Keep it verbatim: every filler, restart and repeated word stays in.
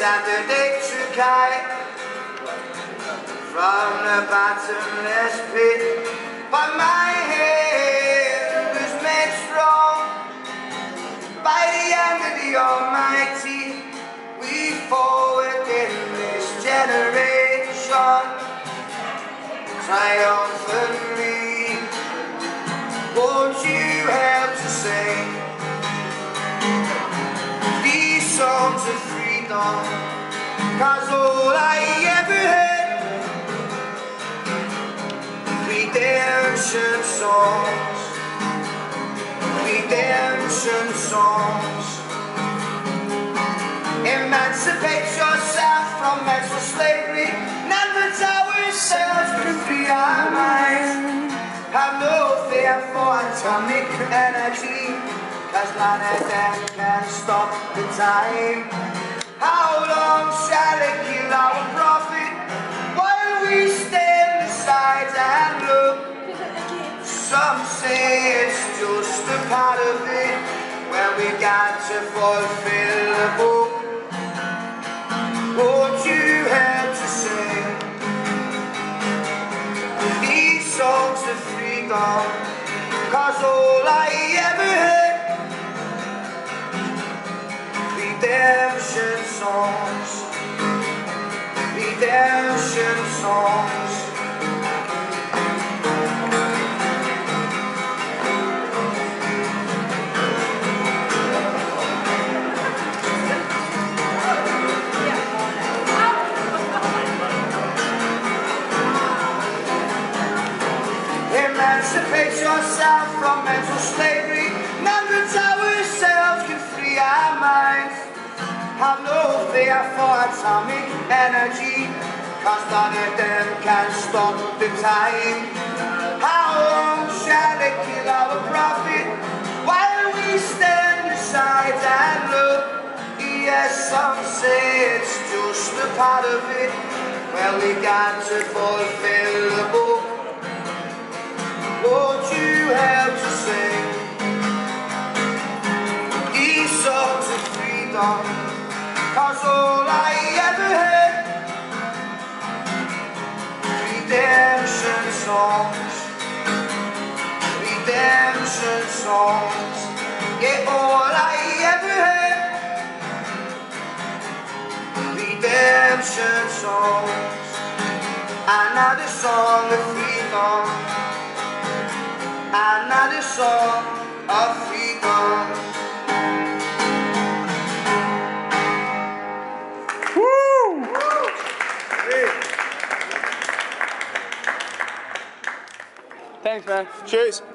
Saturday to kite from the bottomless pit, but my hand was made strong by the hand of the Almighty. We forward in this generation triumphantly. Won't you help to sing these songs of freedom? 'Cause all I ever heard, redemption songs, redemption songs. Emancipate yourself from mental slavery. None but ourselves can free our minds. Have no fear for atomic energy, 'cause none of them can stop the time. How long shall it kill our prophet while we stand aside and look? Some say it's just a part of it, when we got to fulfill the book. Won't you help to sing these songs of freedom? 'Cause all I ever heard, redemption songs, redemption songs. Emancipate yourself from mental slavery. None but ourselves can free our minds. Have no fear for atomic energy, 'cause none of them can stop the time. How long shall it kill our prophet while we stand aside and look? Yes, some say it's just a part of it, well, we got to fulfill the book. Won't you help to sing these songs of freedom? 'Cause all I ever heard, redemption songs, redemption songs. Yeah, all I ever heard, redemption songs. Another song of freedom, another song of freedom. Woo! Thanks, man. Cheers.